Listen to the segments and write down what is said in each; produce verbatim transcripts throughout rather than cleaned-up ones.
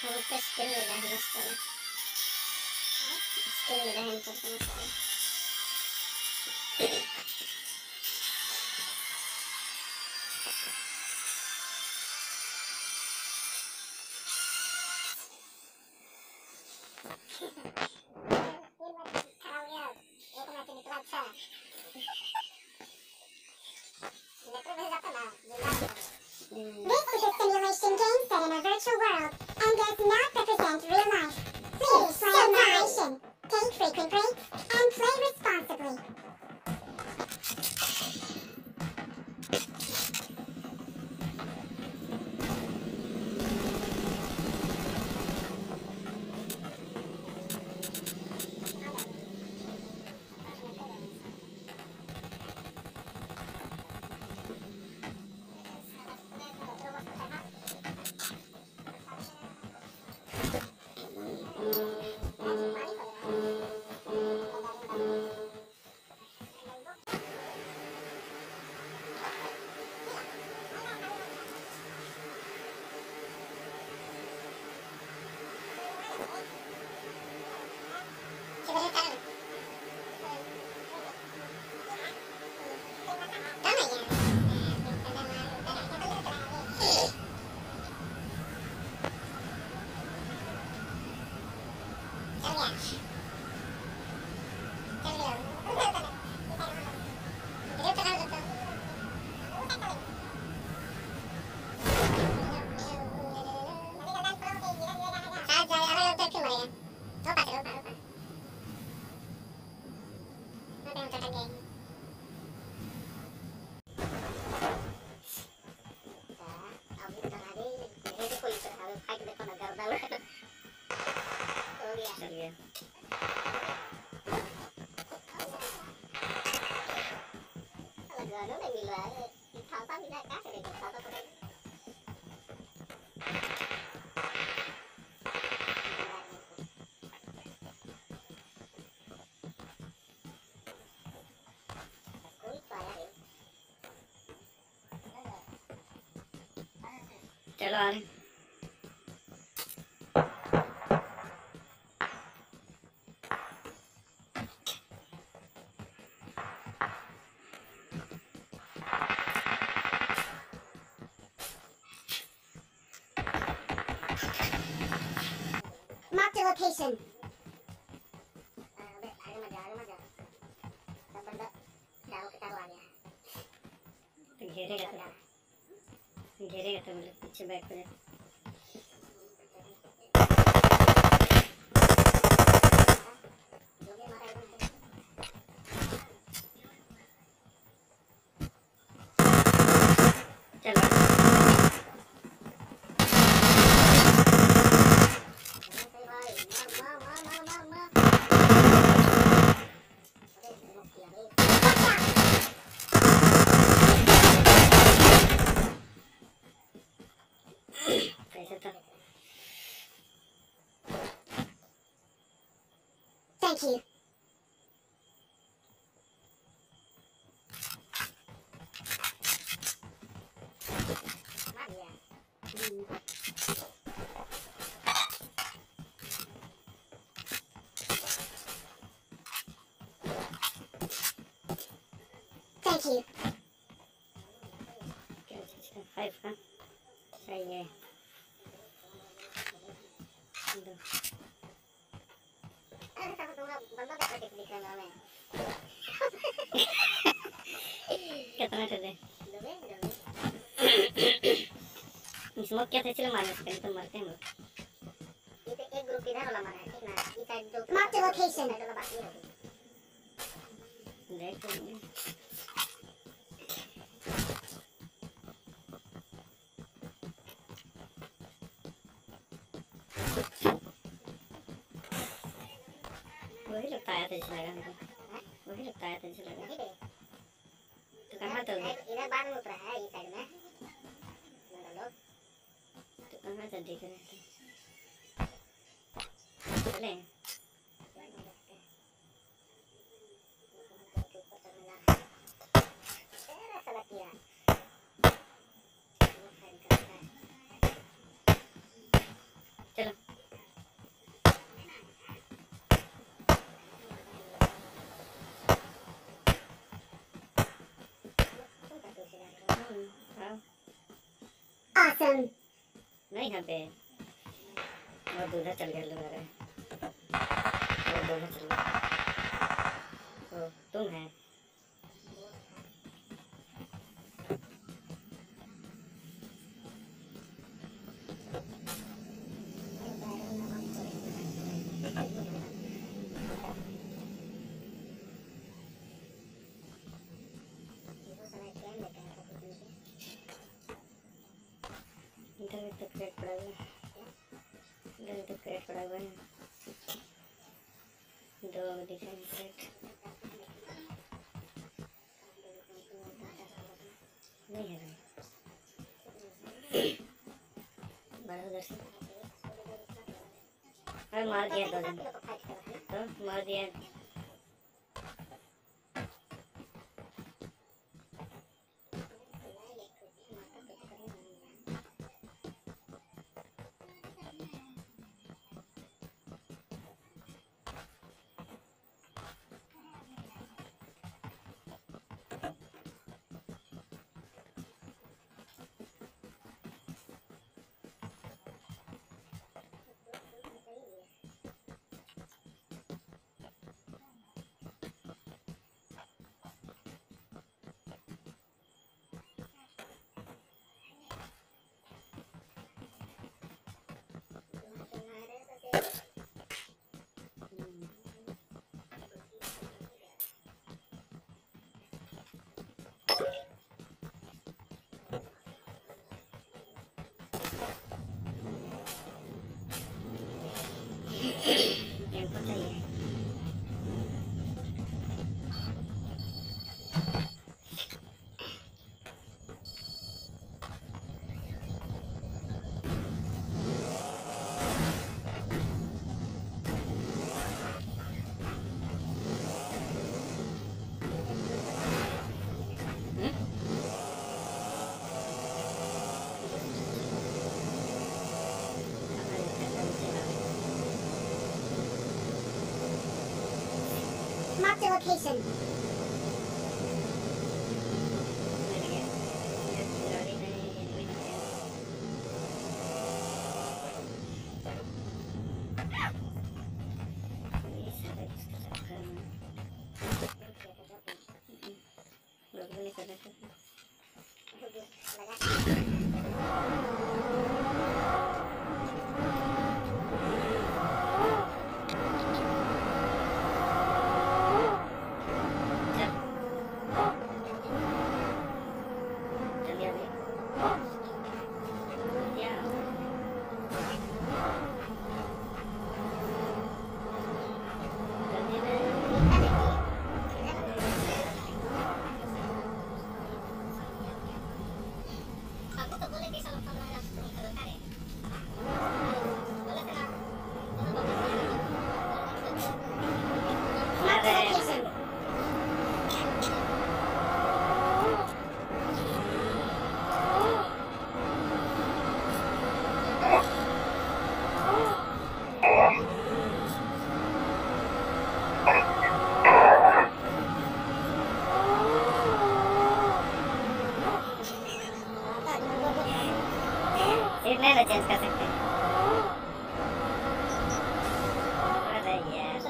उसका स्किल मिला है बस थोड़ा स्किल मिला है इनको तो This is a simulation game set in a virtual world and does not represent real life. Please play in moderation, take frequent breaks, and play responsibly. चलो आ रहे Mark the location. घेरेगा तो घेरेगा तो मतलब पीछे बैक पे Thank you. Thank you. Five का सही है कितना चले स्मोक क्या थे चलो मारने से पहले तो मरते हैं हम लोग ये तो एक ग्रुप इधर वाला मारा है ठीक ना ये साइड जो Mark the location. साइड वाला बाकी है देख तो लेंगे वही लगता है तो लगा हमको वही लगता है तो लगा तो कहाँ तो इधर बाद में उतरा है ये साइड में लोग तो कहाँ से दिख रहे थे चले चलो awesome. नहीं यहाँ पे और दूल्हा चल गया लग रहा है। और दूल्हा चल गया। ओ तुम है इधर तो क्रेट पड़ा हुआ है। इधर तो क्रेट पड़ा हुआ है। दो दिख रहे हैं क्रेट। नहीं है भाई। बड़ा उधर से। अरे मार दिया दो जन। तो मार दिया। इनको चाहिए। Mark the location. इतना चेंज कर सकते हैं। अरे यार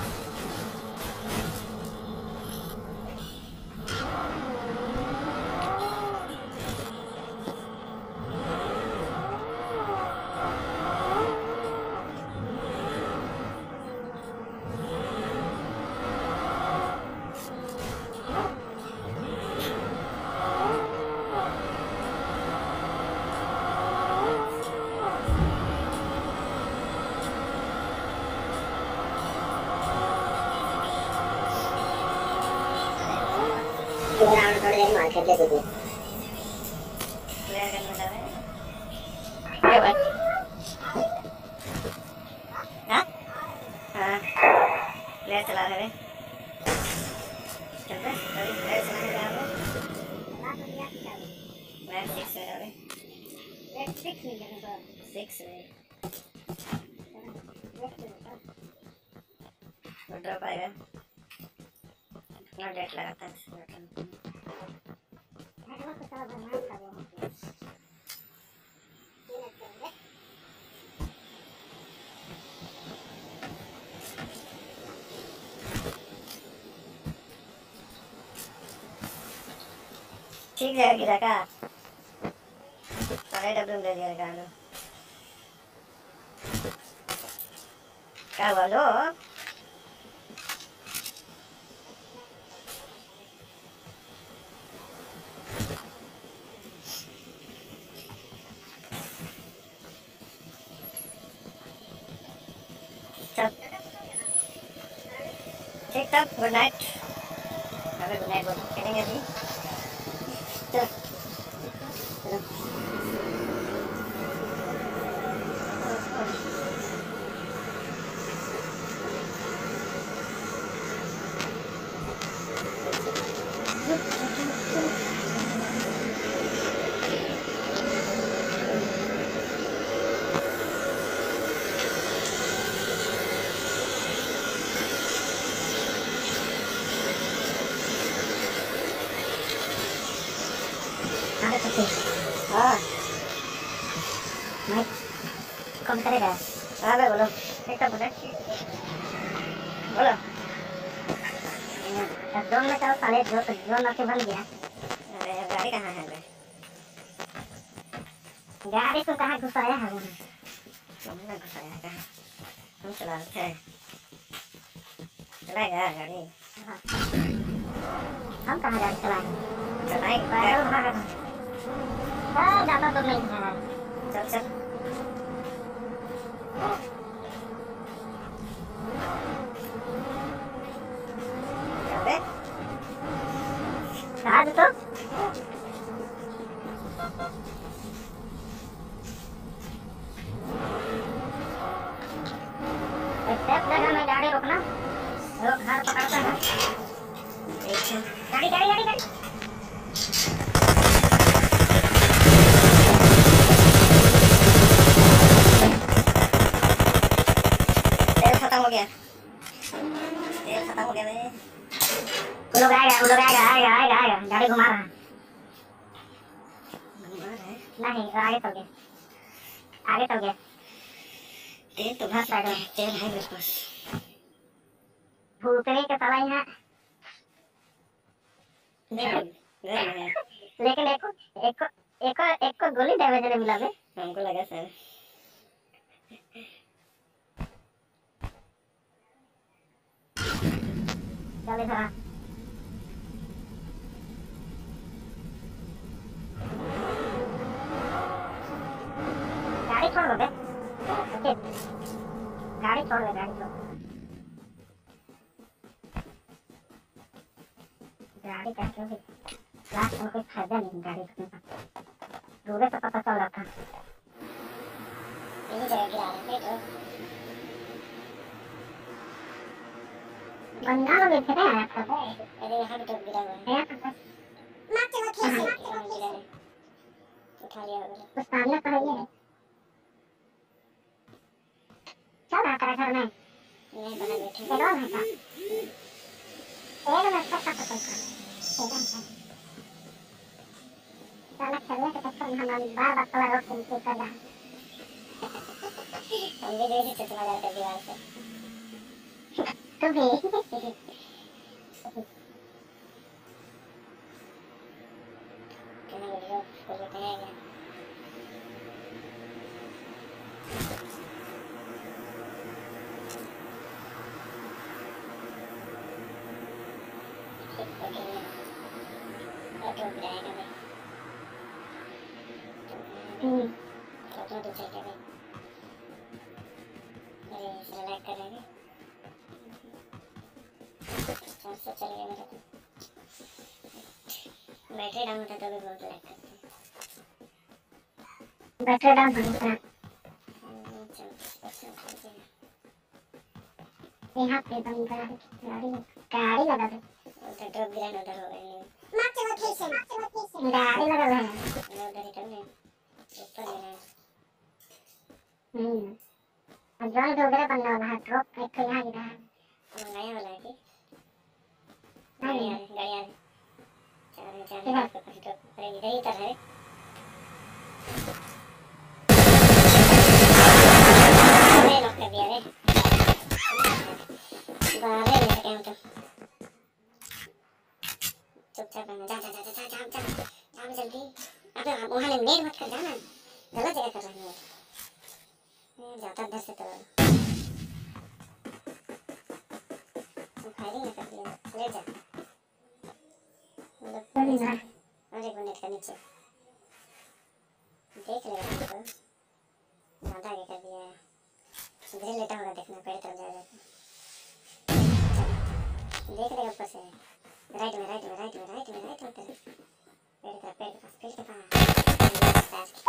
ग्राउंड थोड़ी देर मार खेलते थे प्लेयर करना चाह रहे हैं क्या बात हाँ हाँ प्लेयर चला रहे हैं चलते हैं कभी प्लेयर चलाने जा रहे हैं प्लेयर सिक्स है अरे रेड सिक्स नहीं करना सिक्स है वो ड्रॉप आएगा कितना डेट लगाता है हेडवा को सारा भरना था वो ठीक जगह गिरा का सारे डब्ल्यू में दे दिया गाड़ो क्या बोलो चल ठीक तब गुड नाइट अबे गुड नाइट बोल खेलेंगे अभी चल चलो हाँ मैं कौन करेगा हाँ भाई बोलो एक बोले बोलो जोन में चलो साले जो जोन आपके बन गया अरे गाड़ी कहाँ है बे गाड़ी तो कहाँ घुसाया है उन्होंने हमने घुसाया है कहाँ हम चला रहे थे चलाएगा गाड़ी हम कहाँ गाड़ी चलाएंगे चलाएंगे हाँ ज़्यादा तो नहीं है चल चल अबे कहाँ तो स्टेप जगह में गाड़ी रोकना रोक हाथ पकड़ता है गाड़ी गाड़ी गाड़ी गाड़ी खत्म हो गया तेल खत्म हो गया बे वो लोग आएगा वो लोग आएगा आएगा आएगा आएगा गाड़ी घुमा रहा है घुमा रहा है नहीं आगे चल गया आगे चल गया तेल तो भर साइड में तेल है मेरे पास भूतनी के साला यहाँ लेकिन एक को एक को एक को एक को गोली डैमेज नहीं मिला बे हमको लगा सर चल इधर आ गाड़ी छोड़ दो बे ओके गाड़ी छोड़ दे गाड़ी छोड़ गाड़ी का क्यों लास्ट में कोई फायदा नहीं गाड़ी रखने का दूर से पता चल रहा था यही जगह गिरा रहे थे बंदा लोग थे ना अरे यहाँ भी तो गिरा हुआ है Marked a location. उठा लिया उस सामने पर ये है चल रहा तेरा घर में ये बना बैठे चलो भाई साहब एक मिनट तक का पकड़ कर साला चलने के चक्कर में हम बार बार कलर रोक के कर रहा हम भी जैसे चला जाते हैं दीवार से तू भी कहना वीडियो को बताएगा ऑटो गिराएगा भाई हम्म ऑटो तो चलता भाई अरे इससे लाइक करेंगे चार सौ चल गया मेरा बैटरी डाउन होता तो भी बहुत लाइक करते हैं बैटरी डाउन हो गया यहाँ पे बंद गाड़ी गाड़ी गाड़ी लगा दे उधर ड्रॉप गिराना उधर हो गया Marked a location. Marked a location. गाड़ी लगा है उधर ही करने ऊपर लेना है हम्म अब जॉइन तो उधर बनने वाला है ड्रॉप एक तो यहाँ गिरा है मंगाया वाला है कि नहीं गाड़ी आ चार चार आपके पास ड्रॉप अरे इधर ही तर है अरे लॉक कर दिया रे बारे में क्या मतलब चुपचाप रहना जा जा जा जा जा जा आता इधर से तो फायरिंग कर दिया ले जा बड़ी ना और एक मिनट का नीचे देख लेगा तो ज़्यादा आगे कर दिया है इधर लेटा होगा देखना पेड़ तरफ जाएगा देख लेगा ऊपर से राइट में राइट में राइट में राइट में राइट में तरफ पेड़ का पेड़ के पास पेड़ के पास